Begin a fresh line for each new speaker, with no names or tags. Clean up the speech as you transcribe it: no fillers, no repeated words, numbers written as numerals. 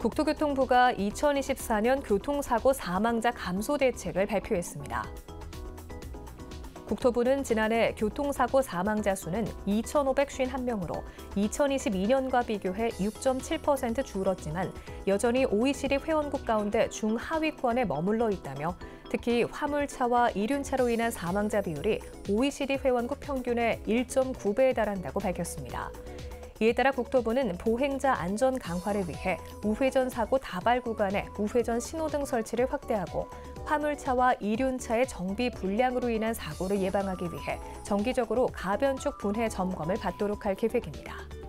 국토교통부가 2024년 교통사고 사망자 감소 대책을 발표했습니다. 국토부는 지난해 교통사고 사망자 수는 2,551명으로 2022년과 비교해 6.7% 줄었지만 여전히 OECD 회원국 가운데 중하위권에 머물러 있다며 특히 화물차와 이륜차로 인한 사망자 비율이 OECD 회원국 평균의 1.9배에 달한다고 밝혔습니다. 이에 따라 국토부는 보행자 안전 강화를 위해 우회전 사고 다발 구간에 우회전 신호등 설치를 확대하고 화물차와 이륜차의 정비 불량으로 인한 사고를 예방하기 위해 정기적으로 가변축 분해 점검을 받도록 할 계획입니다.